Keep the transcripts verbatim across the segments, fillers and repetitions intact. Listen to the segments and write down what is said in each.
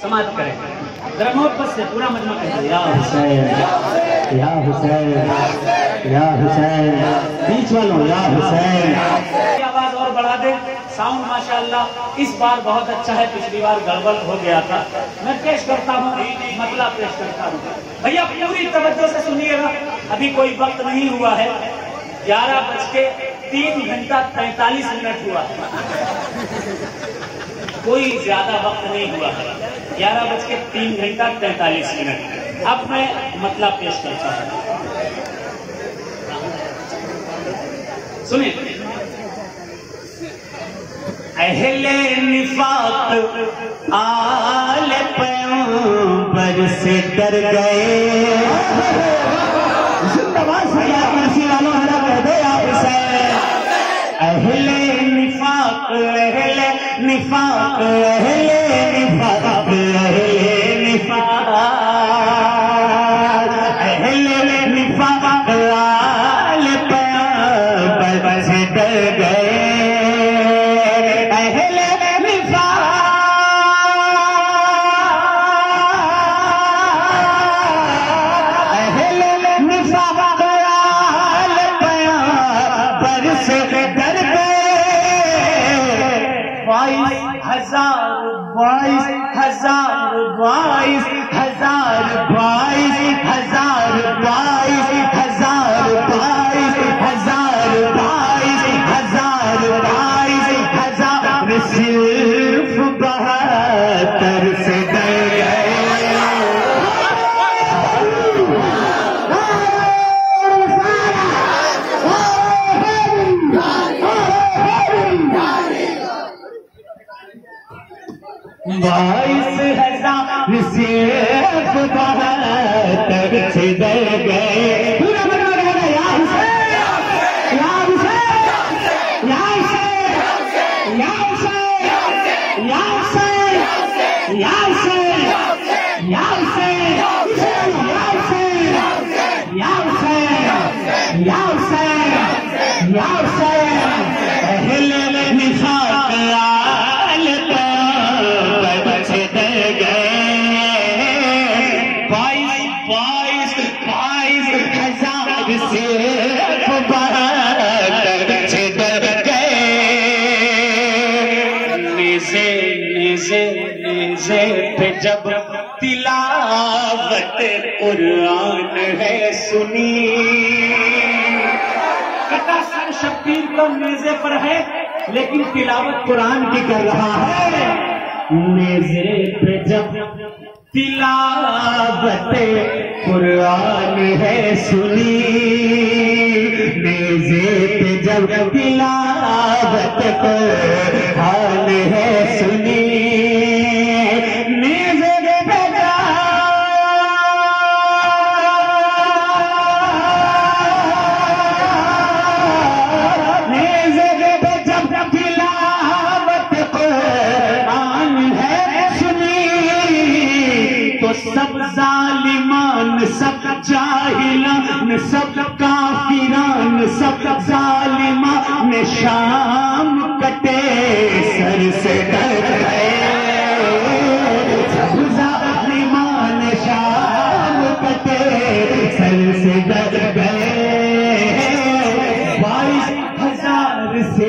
समाप्त करें। जरा मोहब्बत से पूरा मजमा करें, या हुसैन या हुसैन या हुसैन, बीच वालों या हुसैन। आवाज और बढ़ा दे, साउंड माशाअल्लाह इस बार बहुत अच्छा है, पिछली बार गड़बड़ हो गया था। मैं पेश करता हूँ, मतलब पेश करता हूँ भैया, पूरी तवज्जो से सुनिएगा। अभी कोई वक्त नहीं हुआ है, ग्यारह बज के तीन घंटा पैंतालीस मिनट हुआ है, कोई ज्यादा वक्त नहीं हुआ है, ग्यारह बज के तीन घंटा पैंतालीस मिनट। अब मैं मतलब पेश करता हूँ, सुनिए। अहले निफाक आले पैगंबर से डर गए, अहले निफाक अहले निफाक अहले निफाक अहले निफाक अहले निफाक आले पैगंबर से डर गए, हजार बाईस हजार बाईस हजार बाईस हजार बाईस हजार बाईस हजार बाईस हजार बाईस हजार सिर्फ बहत्तर से डर गए। बाईस हजार सिर्फ बहत्तर से डर गए। पूरा बना रहेगा, या हुसैन या हुसैन या हुसैन या हुसैन या हुसैन या हुसैन या हुसैन या हुसैन या हुसैन या हुसैन या हुसैन। अहले निफाक आले पैगंबर से डर गए, बाईस बाईस बाईस हजार सिर्फ बहत्तर से डर गए। निज़े निज़े निज़े पे जब तिलावत कुरान है सुनी, सर शब्बीर तो नेज़े पर है लेकिन तिलावत कुरान की कर रहा है। नेज़े पे जब तिलावत कुरान है सुनी, नेज़े पे जब तिलावत कुरान है सुनी, सब जालिमान सब जाहिलान सब काफिरान सब जालिमान शाम कटे सर से डर गए, सब जालिमान शाम कटे सर से डर गए। बाईस हजार से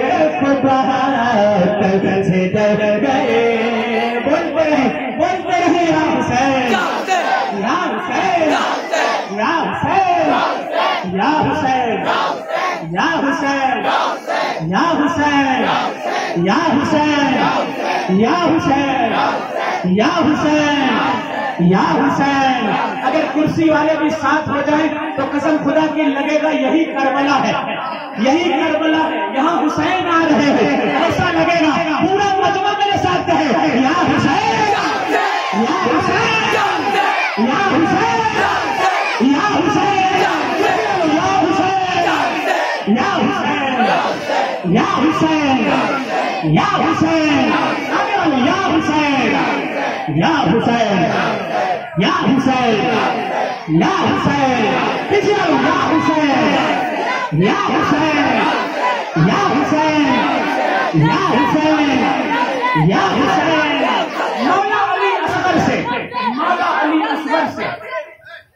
बहत्तर से डर गए। बोलते रहे बोलते रहे, या हुसैन या हुसैन या हुसैन या हुसैन या हुसैन या हुसैन या हुसैन या हुसैन या हुसैन या हुसैन। अगर कुर्सी वाले भी साथ हो जाएं तो कसम खुदा की लगेगा यही करबला है, यही करबला है, यहाँ हुसैन आ रहे हैं, ऐसा लगेगा। पूरा मजमा मेरे साथ है, या हुसैन या हुसैन या हुसैन या हुसैन या हुसैन या हुसैन या हुसैन या हुसैन या हुसैन या हुसैन या हुसैन या हुसैन या हुसैन या हुसैन या हुसैन या हुसैन या हुसैन। मौला अली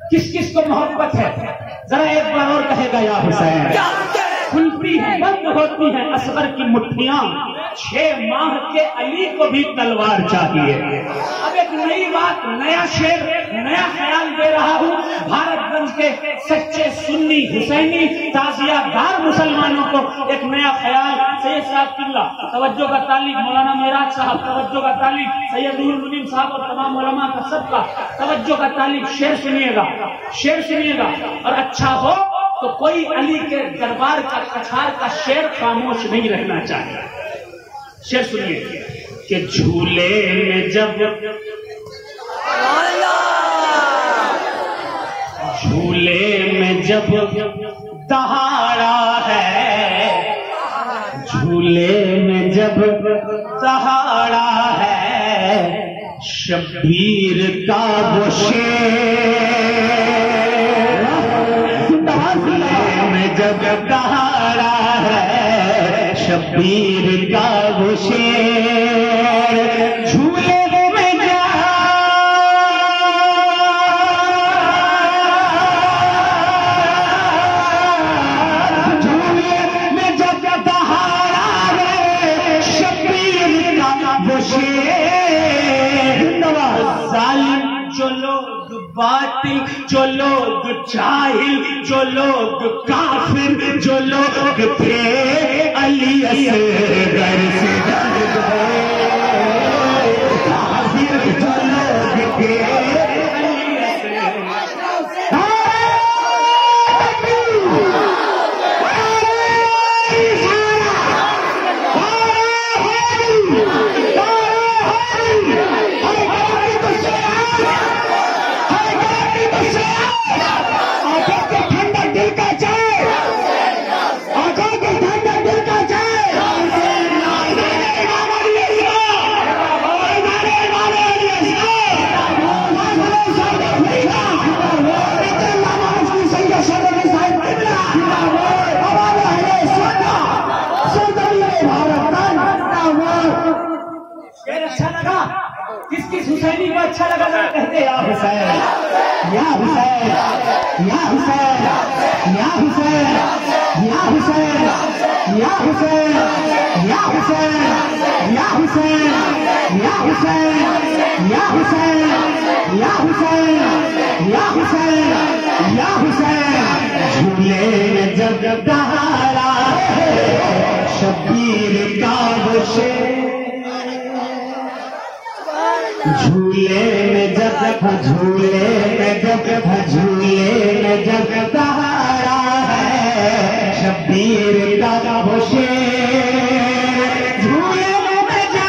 किस किस को मोहब्बत है, जरा एक बार और कहेगा या हुसैन। खुलती है बंद होती है असगर की मुट्ठियां, छह माह के अली को भी तलवार चाहिए। अब एक नई बात, नया शेर, नया ख्याल दे रहा हूँ भारतगंज के सच्चे सुन्नी हुसैनी ताजियादार मुसलमानों को। एक नया ख्याल, सैयद साहब किल्ला तवज्जो का तालिब, मौलाना मेराज साहब तवज्जो का तालिब, सैयद नूरुल मुनीम साहब और तमाम उलमा का सबका तवज्जो का तालिब। शेर सुनिएगा, शेर सुनिएगा, और अच्छा हो तो कोई अली के दरबार का कछार का शेर खामोश नहीं रहना चाहिए। शेर सुनिए कि झूले में जब झूले में जब दहाड़ा है, झूले में जब दहाड़ा है, शब्बीर का वो शेर में जब दहाड़ा है, शब्बीर का वो शेर झूले में जा झूले में जब दहाड़ा है, शब्बीर का वो शेर। जालिम जो लोग बातिल, जो लोग जाहिल, जो लोग काफिर, जो लोग थे अली असगर से डर गए, काफिर जो लोग थे अली असगर। किस किस हुसैनी को अच्छा लगा जरा कहते या हुसैन, या हुसैन, या हुसैन, या हुसैन, या हुसैन, या हुसैन, या हुसैन, या हुसैन, या हुसैन, या हुसैन, या हुसैन, या हुसैन, या हुसैन। झूले में जब दहाड़ा है, शब्बीर का वो शेर, झूले में जब झूले में जब झूले में जब दहाड़ा है, शब्बीर का वो शेर झूले में जा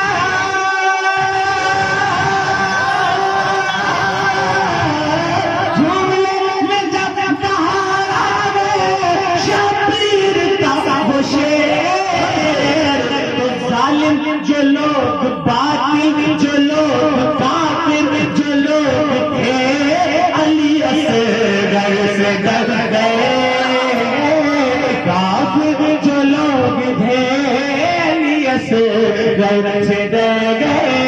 झूले में जब दहाड़ा है, शब्बीर का वो शेर। तो जालिम जो लोग बातिल, जो लोग काफिर, जो लोग थे अली असगर से डर गए, काफिर जो लोग थे अली असगर से डर गए।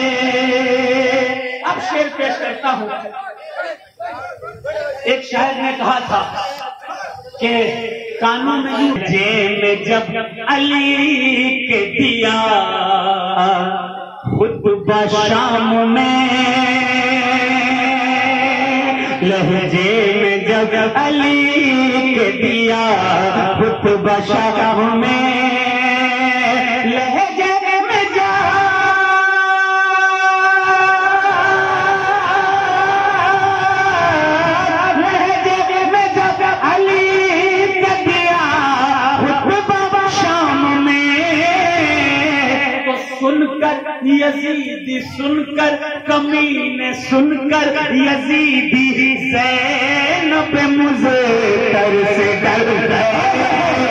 अब शेर पेश करता हूं। एक शायर ने कहा था कि कानों में में जब अली के दिया खुतबा शाम में, लहजे में जब अली के दिया खुतबा शाम में, लहजे में जा लहजे में जब अली के दिया खुतबा शाम में, तो सुनकर यजीदी सुनकर कमीने सुनकर यजीदी ज़ैनब मुज़्तर से डर गए,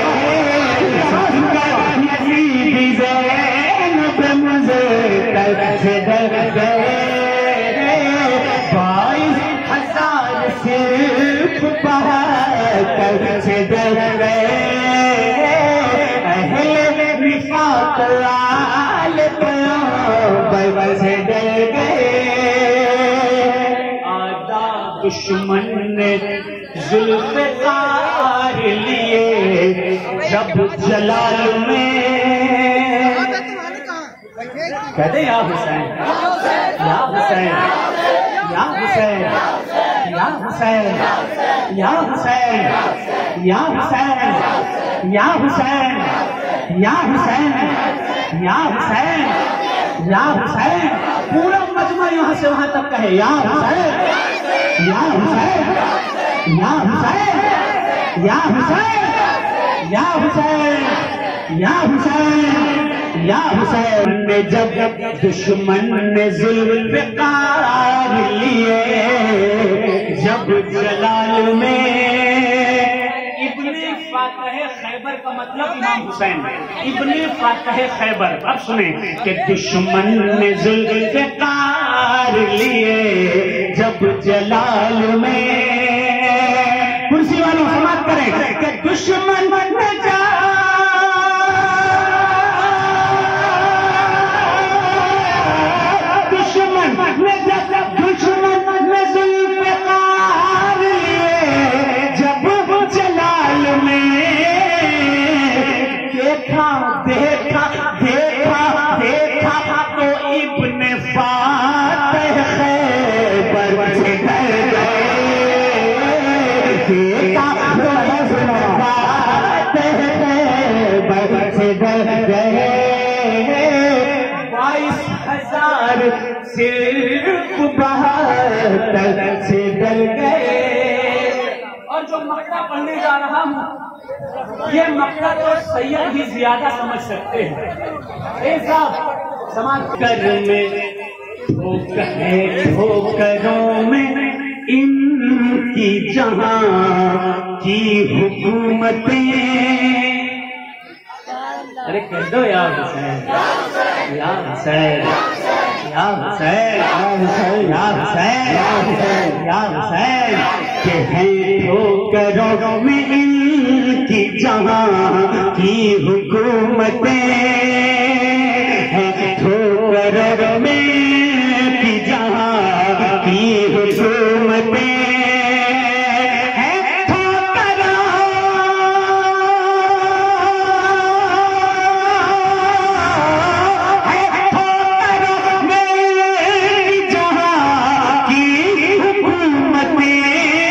सुनकर यजीदी ज़ैनब मुज़तर से डर गए। बाईस हजार सिर्फ बहाकर से डर गए, अहले निफाक आल पैगंबर से डर गए, आदाब दुश्मन ने जुल्फ़िकार लिए जब जलाल में। कहते या हुसैन या हुसैन या हुसैन या हुसैन या हुसैन या हुसैन या हुसैन या हुसैन या हुसैन या हुसैन। पूरा मजमा यहाँ से वहां तक कहे या हुसैन या हुसैन या हुसैन या हुसैन या हुसैन या हुसैन या हुसैन। ने जब दुश्मन ने जुल्फ़िकार लिए जब जलाल में। इब्ने फातह खैबर का मतलब इमाम हुसैन, इब्ने फातह खैबर। अब सुने कि दुश्मन ने जुल्फ़िकार लिए जब जलाल में। कुर्सी वालों समाप्त करें कि दुश्मन ने जा देखा देखा देखा तो इब्ने फातह खैबर से डर गए। देखा तो इब्ने फातह खैबर से डर गए। बाईस हजार सिर्फ बहत्तर से डर गए। और जो मक्का पढ़ने जा रहा हूँ ये मक्का तो सैयद ही ज्यादा समझ सकते हैं। ऐसा समाज कर में ठोकरों में इनकी जहां की हुकूमतें। अरे कह दो या हुसैन या हुसैन या हुसैन या हुसैन या हुसैन के हैं ठोकरों में की जहां की हुकूमतें हैं। ठोकरों में की जहां की हुकूमतें हैं। ठोकरों ठोकरों में जहां की हुकूमतें।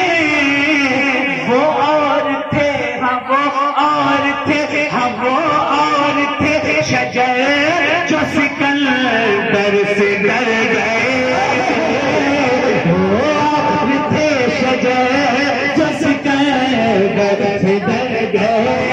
वो और थे हम वो और थे हम वो और थे शजर जो सिकंदर से डर गए। वो और थे शजर जो सिकंदर से डर गए।